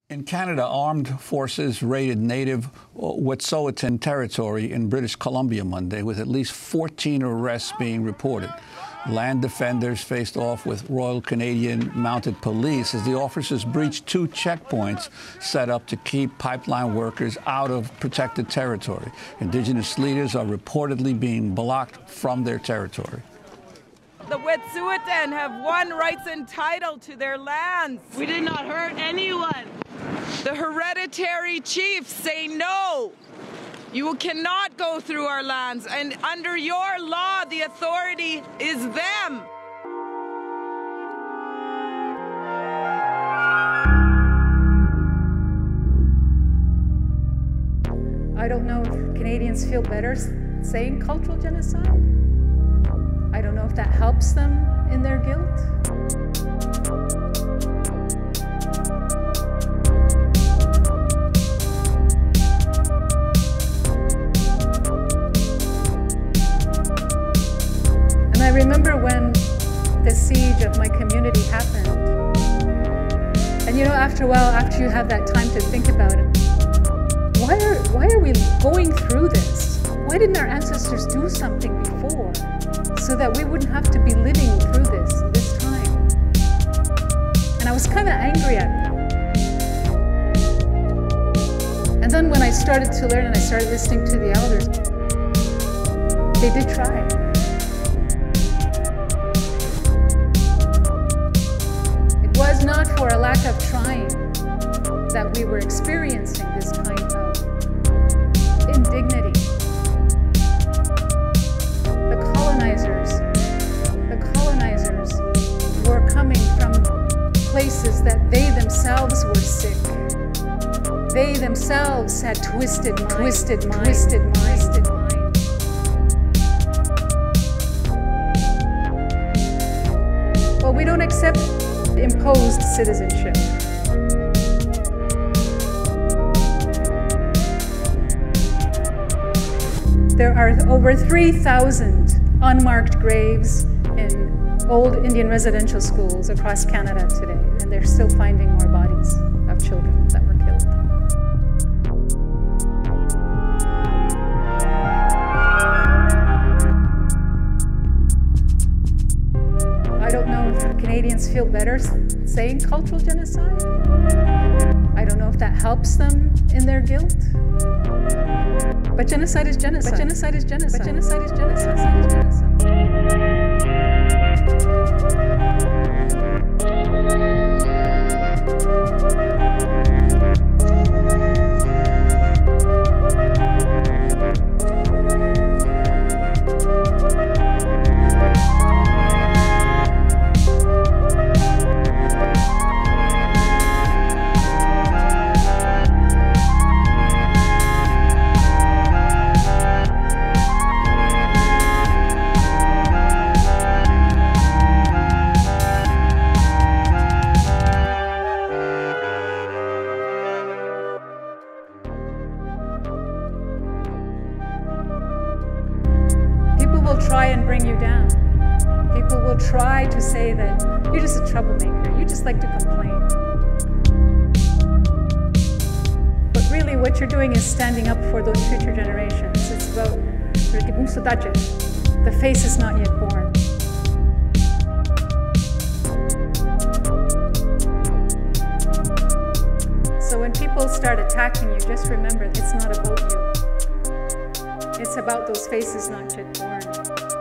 In Canada, armed forces raided native Wet'suwet'en territory in British Columbia Monday, with at least 14 arrests being reported. Land defenders faced off with Royal Canadian Mounted Police as the officers breached 2 checkpoints set up to keep pipeline workers out of protected territory. Indigenous leaders are reportedly being blocked from their territory. The Wet'suwet'en have won rights and title to their lands. We did not hurt anyone. The hereditary chiefs say no. You cannot go through our lands, and under your law, the authority is them. I don't know if Canadians feel better saying cultural genocide. I don't know if that helps them in their guilt. And I remember when the siege of my community happened. And you know, after a while, after you have that time to think about it, why are we going through this? Why didn't our ancestors do something before so that we wouldn't have to be living through this time? And I was kind of angry at it. And then when I started to learn and I started listening to the elders, they did try. It was not for a lack of trying that we were experiencing this kind of indignity. The colonizers were coming from places that they themselves were sick. They themselves had twisted mind. Well, we don't accept imposed citizenship. There are over 3,000 unmarked graves in old Indian residential schools across Canada today, and they're still finding more bodies of children that were killed. I don't know if Canadians feel better saying cultural genocide. I don't know if that helps them in their guilt. But genocide is genocide. But genocide is genocide. But genocide is genocide. Will try and bring you down. People will try to say that you're just a troublemaker, you just like to complain. But really what you're doing is standing up for those future generations. It's about the face is not yet born. So when people start attacking you, just remember it's not about you. It's about those faces not yet born.